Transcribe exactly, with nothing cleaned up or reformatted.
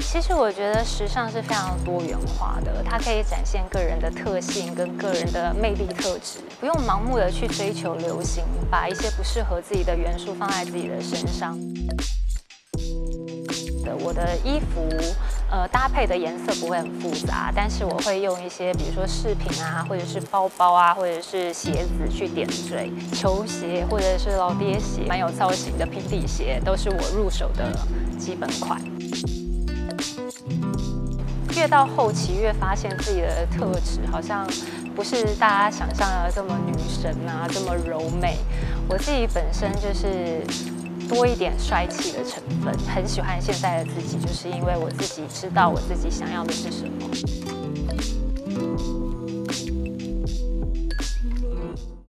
其实我觉得时尚是非常多元化的，它可以展现个人的特性跟个人的魅力特质，不用盲目的去追求流行，把一些不适合自己的元素放在自己的身上。我的衣服，呃，搭配的颜色不会很复杂，但是我会用一些，比如说饰品啊，或者是包包啊，或者是鞋子去点缀，球鞋或者是老爹鞋，蛮有造型的平底鞋，都是我入手的基本款。越到后期，越发现自己的特质好像不是大家想象的这么女神啊，这么柔美。我自己本身就是多一点帅气的成分，很喜欢现在的自己，就是因为我自己知道我自己想要的是什么。